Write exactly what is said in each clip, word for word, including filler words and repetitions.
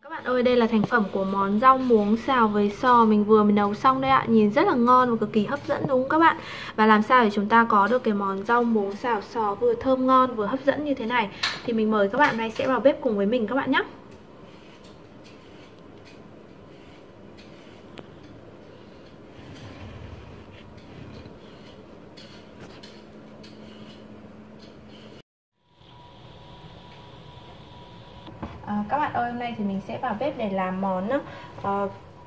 Các bạn ơi, đây là thành phẩm của món rau muống xào với sò mình vừa mới nấu xong đây ạ. Nhìn rất là ngon và cực kỳ hấp dẫn đúng không các bạn? Và làm sao để chúng ta có được cái món rau muống xào sò vừa thơm ngon vừa hấp dẫn như thế này thì mình mời các bạn nay sẽ vào bếp cùng với mình các bạn nhé. À, các bạn ơi, hôm nay thì mình sẽ vào bếp để làm món uh,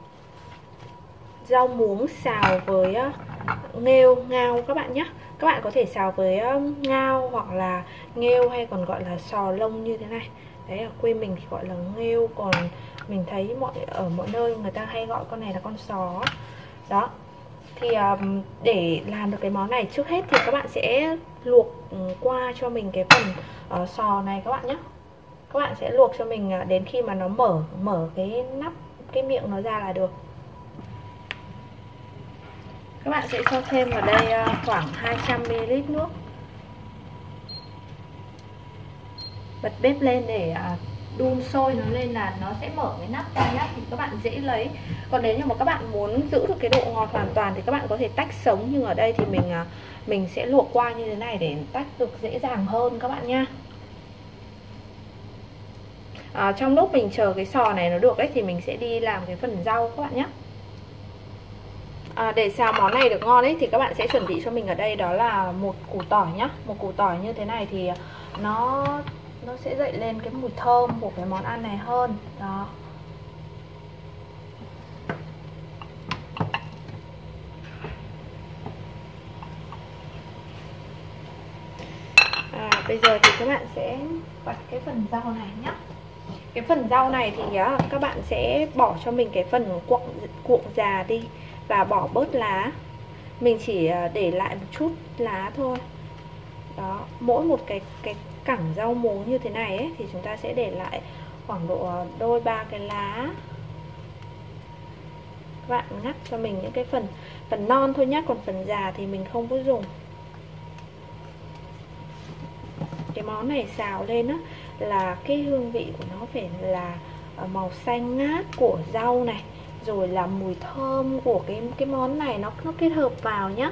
rau muống xào với uh, nghêu, ngao các bạn nhé. Các bạn có thể xào với uh, ngao hoặc là nghêu hay còn gọi là sò lông như thế này. Đấy, ở quê mình thì gọi là nghêu, còn mình thấy mọi ở mọi nơi người ta hay gọi con này là con sò. Đó. Thì um, để làm được cái món này, trước hết thì các bạn sẽ luộc um, qua cho mình cái phần uh, sò này các bạn nhé. Các bạn sẽ luộc cho mình đến khi mà nó mở mở cái nắp, cái miệng nó ra là được. Các bạn sẽ cho thêm vào đây khoảng hai trăm mi li lít nước. Bật bếp lên để đun sôi nó lên là nó sẽ mở cái nắp ra nhá, thì các bạn dễ lấy. Còn nếu như mà các bạn muốn giữ được cái độ ngọt hoàn toàn thì các bạn có thể tách sống, nhưng ở đây thì mình mình sẽ luộc qua như thế này để tách được dễ dàng hơn các bạn nha. À, trong lúc mình chờ cái sò này nó được ấy thì mình sẽ đi làm cái phần rau các bạn nhé. À, để xào món này được ngon ấy thì các bạn sẽ chuẩn bị cho mình ở đây đó là một củ tỏi nhá. Một củ tỏi như thế này thì nó nó sẽ dậy lên cái mùi thơm của cái món ăn này hơn. Đó. À, bây giờ thì các bạn sẽ vặt cái phần rau này nhá. Cái phần rau này thì các bạn sẽ bỏ cho mình cái phần cuộn cuộn già đi và bỏ bớt lá. Mình chỉ để lại một chút lá thôi. Đó, mỗi một cái cái cẳng rau muống như thế này ấy, thì chúng ta sẽ để lại khoảng độ đôi ba cái lá. Các bạn ngắt cho mình những cái phần phần non thôi nhé, còn phần già thì mình không có dùng. Cái món này xào lên á là cái hương vị của nó phải là màu xanh ngát của rau này, rồi là mùi thơm của cái cái món này nó nó kết hợp vào nhá.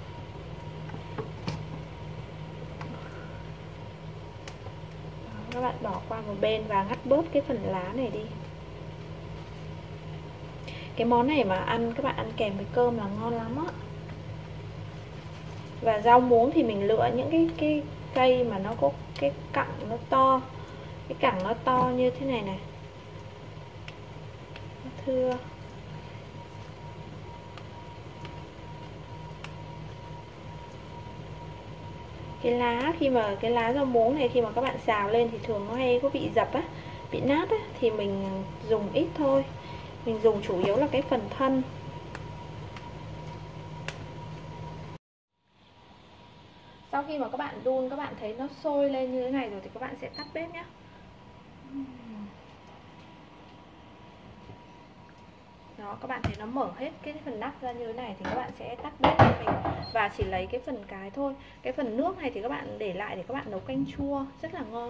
Các bạn bỏ qua một bên và ngắt bớt cái phần lá này đi. Cái món này mà ăn các bạn ăn kèm với cơm là ngon lắm á. Và rau muống thì mình lựa những cái cái cây mà nó có cái cặn nó to, cái cẳng nó to như thế này này, nó thưa. Cái lá, khi mà cái lá rau muống này khi mà các bạn xào lên thì thường nó hay có bị dập á, bị nát á, thì mình dùng ít thôi. Mình dùng chủ yếu là cái phần thân. Sau khi mà các bạn đun, các bạn thấy nó sôi lên như thế này rồi thì các bạn sẽ tắt bếp nhé. Đó, các bạn thấy nó mở hết cái phần nắp ra như thế này thì các bạn sẽ tắt bếp cho mình và chỉ lấy cái phần cái thôi. Cái phần nước này thì các bạn để lại để các bạn nấu canh chua rất là ngon.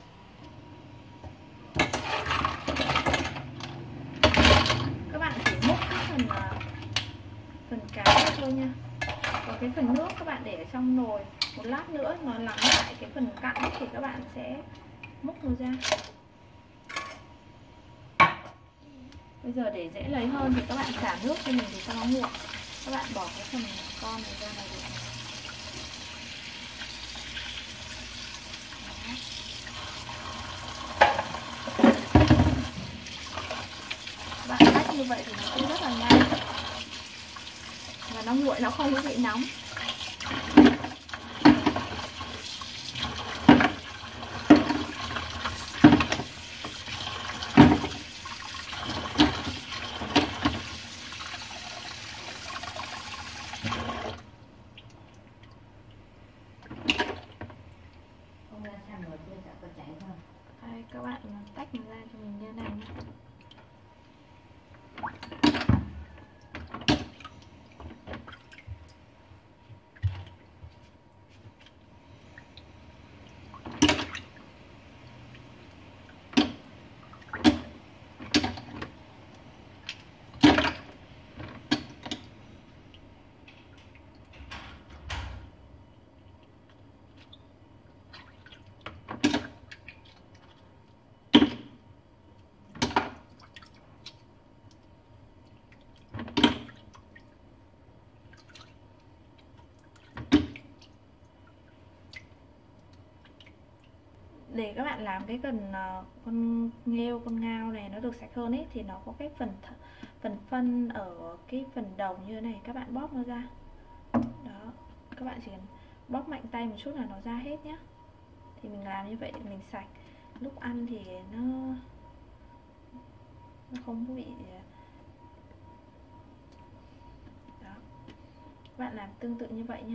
Các bạn chỉ múc cái phần phần cái thôi nha. Còn cái phần nước các bạn để ở trong nồi, một lát nữa nó lắng lại cái phần cặn thì các bạn sẽ múc nó ra. Bây giờ để dễ lấy hơn thì các bạn xả nước cho mình thì cho nó nguội. Các bạn bỏ cái phần con này ra là được. Các bạn tách như vậy thì nó cũng rất là nhanh. Và nó nguội, nó không có bị nóng. Đây, các bạn tách nó ra cho mình như này nhé. để các bạn làm cái phần uh, con nghêu, con ngao này nó được sạch hơn ấy, thì nó có cái phần phần phân ở cái phần đầu như thế này, các bạn bóp nó ra. Đó, các bạn chỉ cần bóp mạnh tay một chút là nó ra hết nhé. Thì mình làm như vậy mình sạch, lúc ăn thì nó nó không có bị. Đó, các bạn làm tương tự như vậy nha.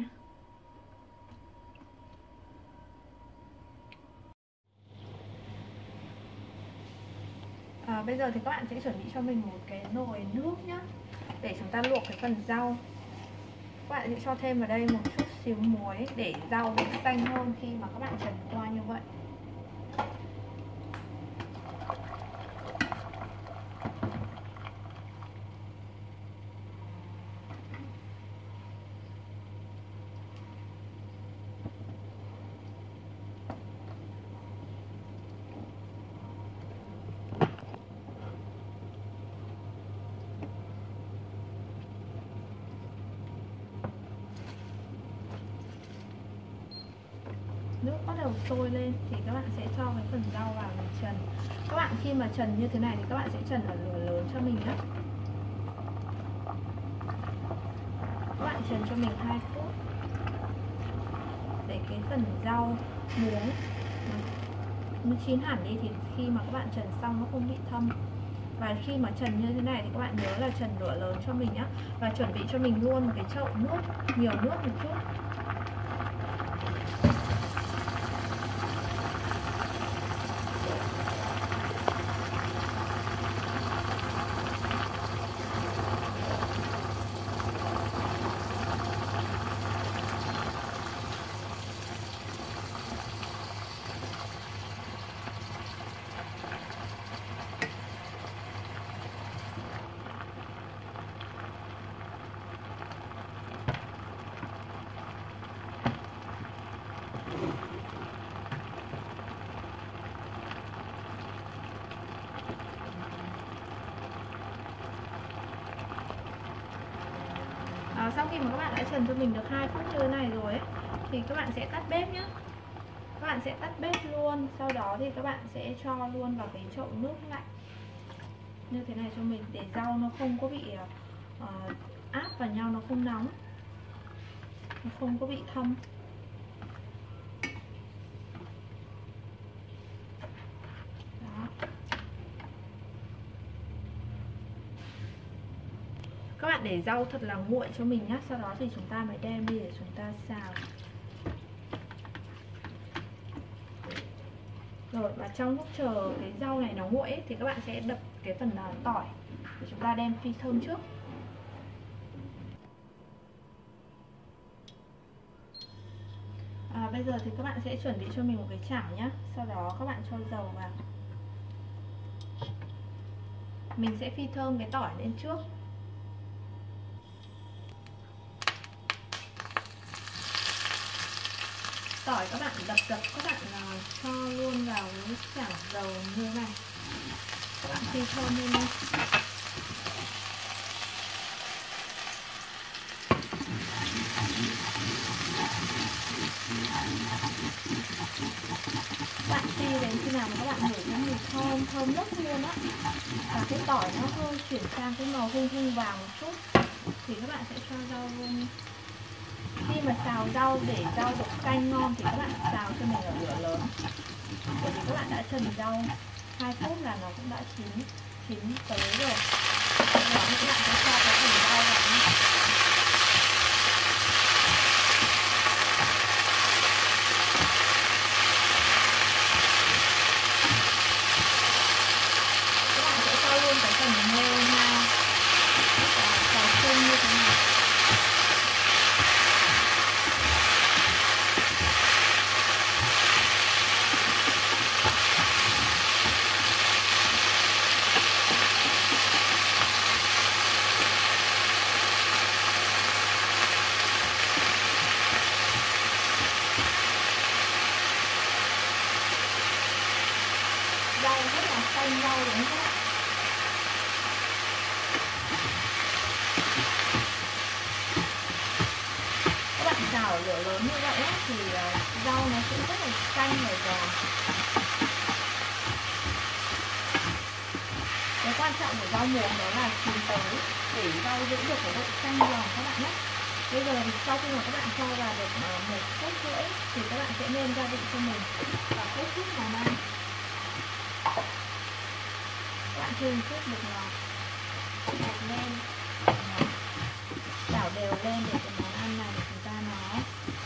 À, bây giờ thì các bạn sẽ chuẩn bị cho mình một cái nồi nước nhá, để chúng ta luộc cái phần rau. Các bạn sẽ cho thêm vào đây một chút xíu muối để rau được xanh hơn khi mà các bạn trần qua như vậy. Nước bắt đầu sôi lên thì các bạn sẽ cho cái phần rau vào để trần. Các bạn khi mà trần như thế này thì các bạn sẽ trần ở lửa lớn cho mình nhé. Các bạn trần cho mình hai phút để cái phần rau muống nó chín hẳn đi, thì khi mà các bạn trần xong nó không bị thâm. Và khi mà trần như thế này thì các bạn nhớ là trần lửa lớn cho mình nhé. Và chuẩn bị cho mình luôn một cái chậu nước, nhiều nước một chút. À, sau khi mà các bạn đã trần cho mình được hai phút như thế này rồi ấy, thì các bạn sẽ tắt bếp nhé. Các bạn sẽ tắt bếp luôn. Sau đó thì các bạn sẽ cho luôn vào cái chậu nước lạnh như thế này cho mình, để rau nó không có bị uh, áp vào nhau, nó không nóng, nó không có bị thâm. Đó. Các bạn để rau thật là nguội cho mình nhé. Sau đó thì chúng ta mới đem đi để chúng ta xào. Rồi, và trong lúc chờ cái rau này nó nguội ấy, thì các bạn sẽ đập cái phần uh, tỏi để chúng ta đem phi thơm trước. À, bây giờ thì các bạn sẽ chuẩn bị cho mình một cái chảo nhé. Sau đó các bạn cho dầu vào. Mình sẽ phi thơm cái tỏi lên trước. Tỏi các bạn đập đập, các bạn uh, cho luôn vào cái chảo dầu như thế này. Các bạn phi thơm lên đi. Bạn phi đến khi nào mà các bạn ngửi thấy mùi thơm, thơm lắm luôn á, và cái tỏi nó hơi chuyển sang cái màu hung hung vàng một chút, thì các bạn sẽ cho rau luôn. Khi mà xào rau để rau được canh ngon thì các bạn xào cho mình ở lửa lớn, bởi vì các bạn đã trần rau hai phút là nó cũng đã chín chín tới rồi. Sau đó thì các bạn sẽ cho cái phần rau vào nhé. Các bạn sẽ cho luôn cái phần nghêu ngao và xào chung như thế này. Rau rất là xanh, rau đúng không ạ? Các bạn xào ở lửa lớn như vậy á, thì rau nó sẽ rất là xanh và giòn. quan trọng của rau muống đó là chín tới để rau giữ được cái độ xanh giòn các bạn nhé. Bây giờ thì sau khi mà các bạn cho vào được một phút rưỡi thì các bạn sẽ nêm gia vị cho mình và kết thúc món ăn. Các bạn thêm chút bột ngọt, bột lên, đảo đều lên để cái món ăn này để chúng ta nó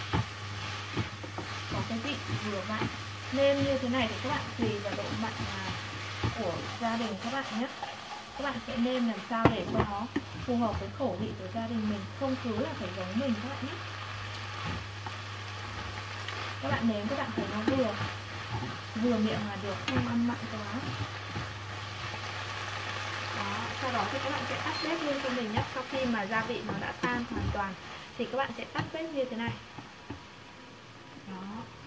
có cái vị vừa mặn. Nêm như thế này thì các bạn tùy vào độ mặn của gia đình các bạn nhé. Các bạn sẽ nêm làm sao để cho nó phù hợp với khẩu vị của gia đình mình, không cứ là phải giống mình các bạn nhé. Các bạn nếm các bạn thấy nó vừa vừa miệng là được, không ăn mặn quá. Đó, sau đó thì các bạn sẽ tắt bếp luôn cho mình nhé. Sau khi mà gia vị nó đã tan hoàn toàn thì các bạn sẽ tắt bếp như thế này. Đó.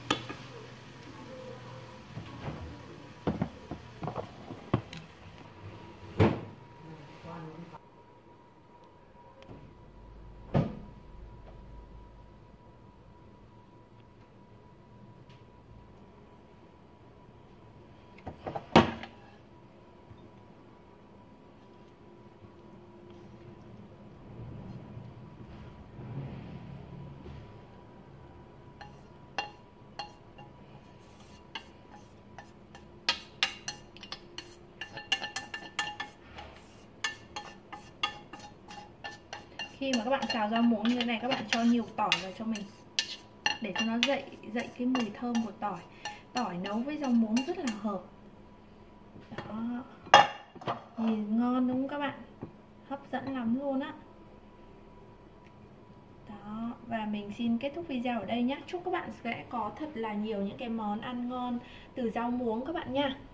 Khi mà các bạn xào rau muống như thế này, các bạn cho nhiều tỏi vào cho mình để cho nó dậy dậy cái mùi thơm của tỏi. Tỏi nấu với rau muống rất là hợp. Đó. Nhìn ngon đúng không các bạn? Hấp dẫn lắm luôn á. Đó, và mình xin kết thúc video ở đây nhé. Chúc các bạn sẽ có thật là nhiều những cái món ăn ngon từ rau muống các bạn nha.